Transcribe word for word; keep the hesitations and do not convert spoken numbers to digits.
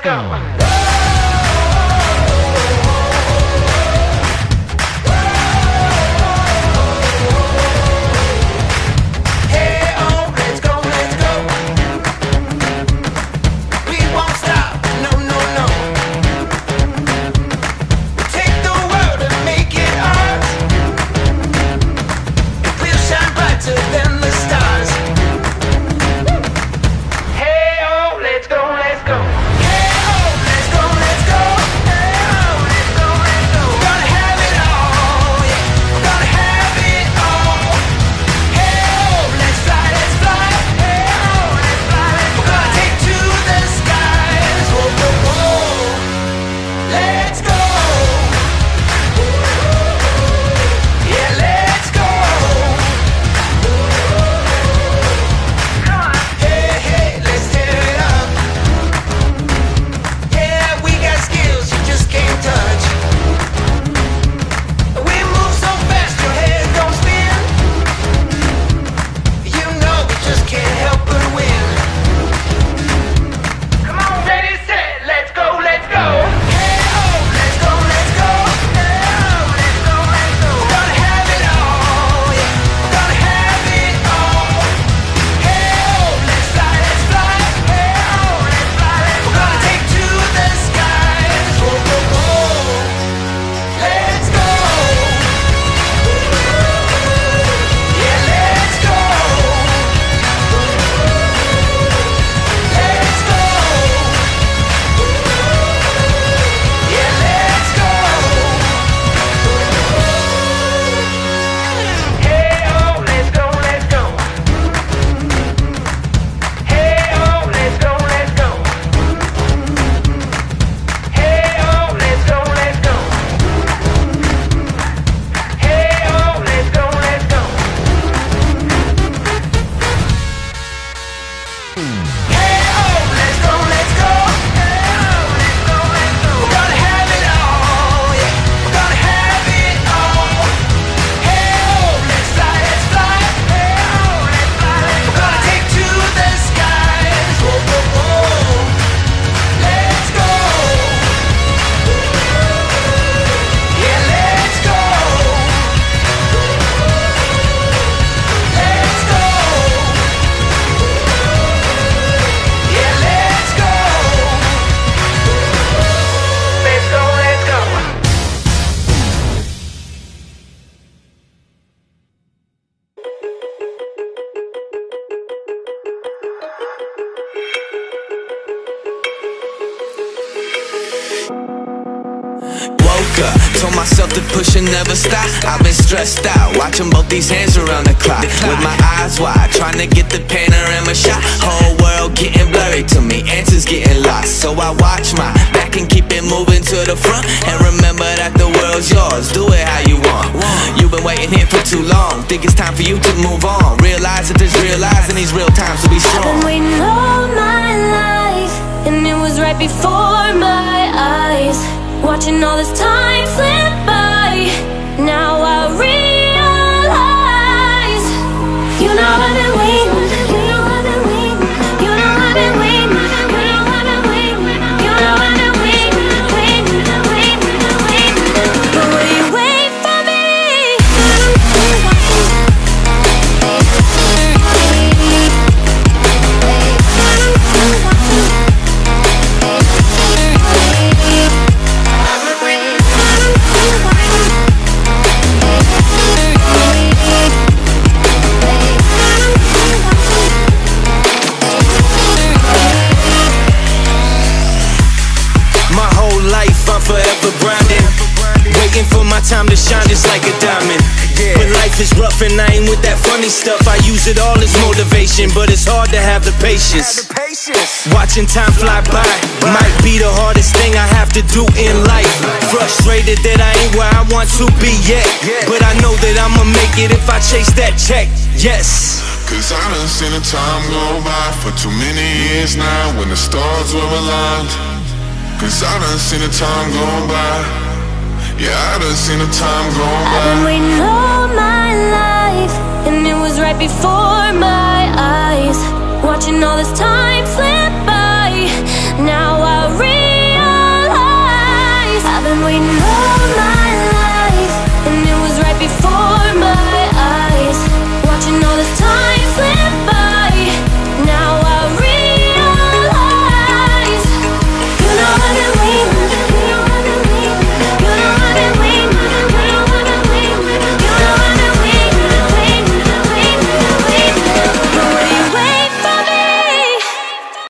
up. Told myself to push and never stop. I've been stressed out, watching both these hands around the clock, with my eyes wide, trying to get the panorama shot. Whole world getting blurry to me, answers getting lost. So I watch my back and keep it moving to the front, and remember that the world's yours, do it how you want. You've been waiting here for too long, think it's time for you to move on. Realize that there's real lies in these real times to be strong. I've been waiting all my life, and it was right before my eyes, watching all this time slip by. Now I realize, you know I've been waiting, you know I've been waiting, you know I've been waiting, you know I've been waiting, you know I've been waiting, waiting, waiting, waiting. But will you wait for me? Forever grinding, waiting for my time to shine just like a diamond. But life is rough and I ain't with that funny stuff. I use it all as motivation, but it's hard to have the patience. Watching time fly by might be the hardest thing I have to do in life. Frustrated that I ain't where I want to be yet, but I know that I'ma make it if I chase that check. Yes. Cause I done seen the time go by for too many years now, when the stars were aligned. Cause I done seen the time go by. Yeah, I done seen the time go by. I've been waiting all my life, and it was right before my